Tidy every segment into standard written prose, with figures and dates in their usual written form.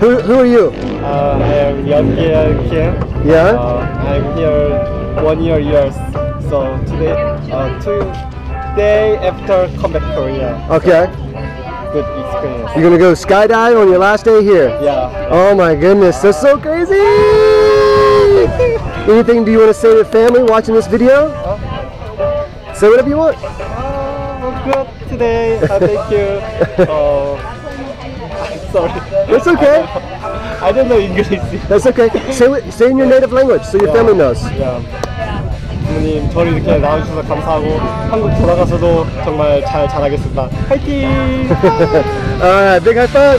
Who are you? I am younggil here. Yeah? I'm here 1 year. So today after come back Korea. Okay. Good experience. You're gonna go skydive on your last day here? Yeah. Oh my goodness, that's so crazy! Anything do you want to say to the family watching this video? Say whatever you want. Good today. Thank you. Sorry. It's okay. I don't know English. That's okay. Say in your native language so your family knows. Yeah. 부모님 저를 이렇게 낳아주셔서 감사하고 한국 돌아가서도 정말 잘 자라겠습니다. 화이팅! Alright, big high five!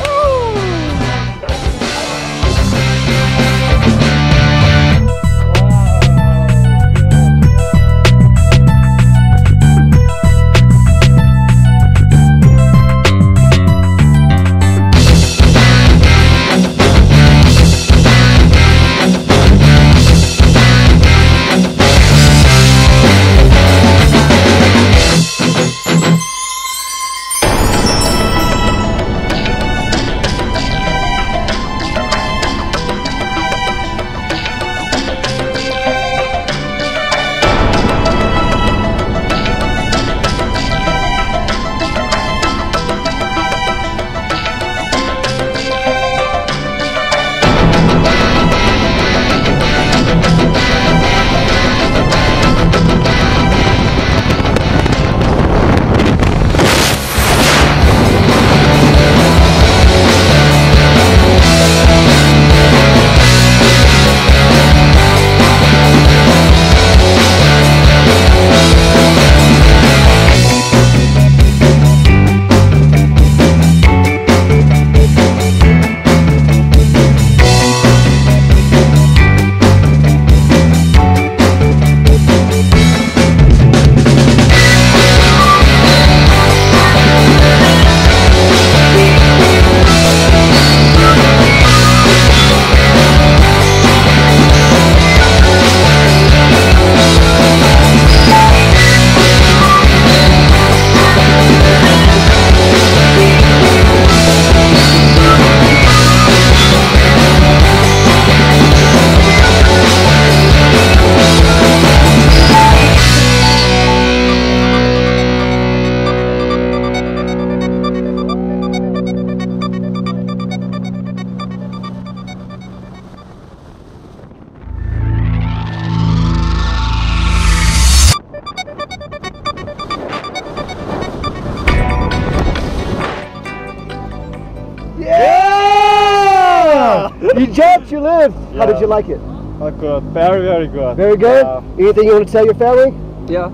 Yeah! You jumped, you lived. How did you like it? Good, very good. Very good? Anything you want to tell your family? Yeah.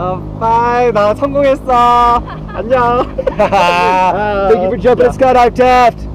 Bye. 나 성공했어. 안녕. Thank you for jumping at Skydive Taft.